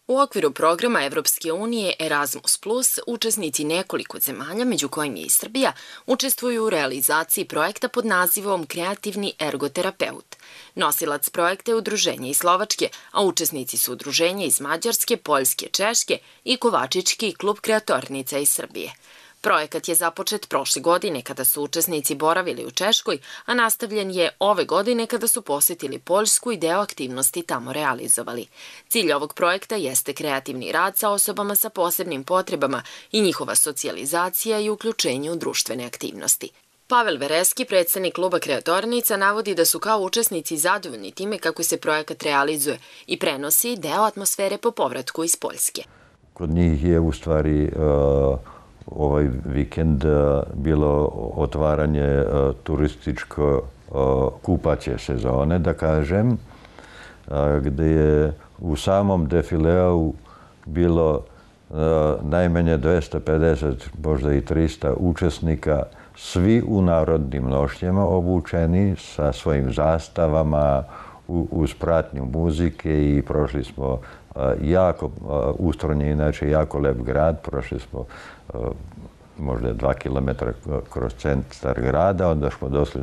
U okviru programa Evropske unije Erasmus+, učesnici nekoliko zemalja, među kojim je i Srbija, učestvuju u realizaciji projekta pod nazivom Kreativni ergoterapeut. Nosilac projekta je udruženje iz Slovačke, a učesnici su udruženja iz Mađarske, Poljske, Češke i Kovačički klub kreatornica iz Srbije. Projekat je započet prošle godine kada su učesnici boravili u Češkoj, a nastavljen je ove godine kada su posetili Poljsku i deo aktivnosti tamo realizovali. Cilj ovog projekta jeste kreativni rad sa osobama sa posebnim potrebama i njihova socijalizacija i uključenje u društvene aktivnosti. Pavel Vereski, predsednik kluba kreatornica, navodi da su kao učesnici zadovoljni time kako se projekat realizuje i prenosi deo atmosfere po povratku iz Poljske. Kod njih je u stvari ovaj vikend bilo otvaranje turističko kupaće sezone, da kažem, gde je u samom defileu bilo najmanje 250, možda i 300 učesnika, svi u narodnim nošnjama obučeni sa svojim zastavama, uz pratnju muzike i prošli smo jako, Ustron je inače jako lep grad, prošli smo možda 2 kilometra kroz centar grada, onda smo došli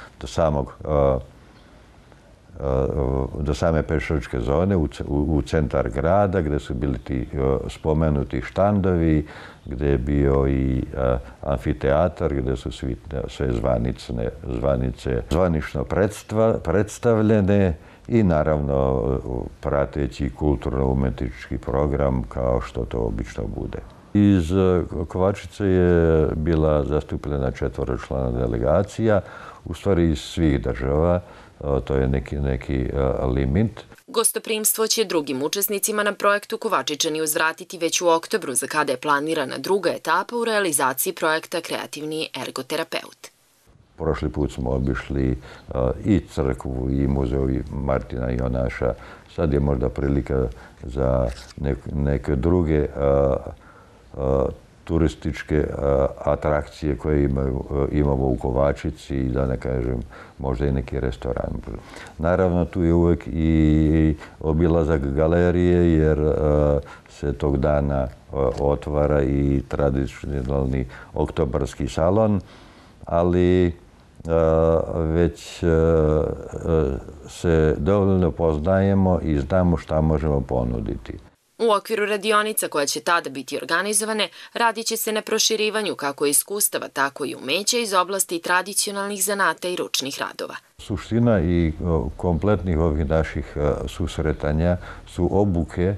do same pešačke zone u centar grada gde su bili ti spomenuti štandovi, gde je bio i amfiteatar, gde su sve zvanice zvanično predstavljene i naravno prateći kulturno-umetnički program kao što to obično bude. Iz Kovačice je bila zastupljena 4-člana delegacija, u stvari iz svih država, to je neki limit. Gostoprimstvo će drugim učesnicima na projektu Kovačičani uzvratiti već u oktobru, za kada je planirana druga etapa u realizaciji projekta Kreativni ergoterapeut. Prošli put smo obišli i crkvu i muzej Martina Jonaša. Sad je možda prilika za neke druge turističke atrakcije koje imamo u Kovačici i da ne kažem možda i neki restoran. Naravno tu je uvek i obilazak galerije jer se tog dana otvara i tradicionalni oktobarski salon, ali već se dovoljno poznajemo i znamo šta možemo ponuditi. U okviru radionica koja će tada biti organizovane, radit će se na proširivanju kako iskustava, tako i umeća iz oblasti tradicionalnih zanata i ručnih radova. Suština i kompletnih ovih naših susretanja su obuke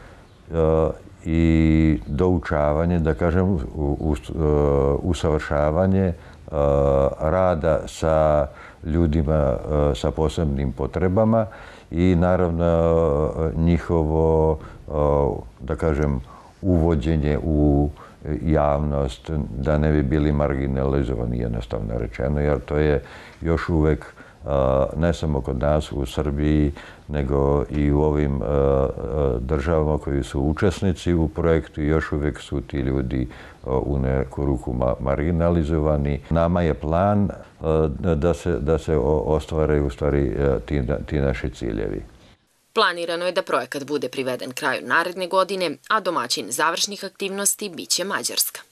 i doučavanje, da kažem, usavršavanje rada sa ljudima sa posebnim potrebama i naravno njihovo, da kažem, uvođenje u javnost, da ne bi bili marginalizovani, jednostavno rečeno, jer to je još uvek ne samo kod nas u Srbiji, nego i u ovim državama koji su učesnici u projektu, još uvek su ti ljudi u neku ruku marginalizovani. Nama je plan da se ostvare u stvari ti naši ciljevi. Planirano je da projekat bude priveden kraju naredne godine, a domaćin završnih aktivnosti biće Mađarska.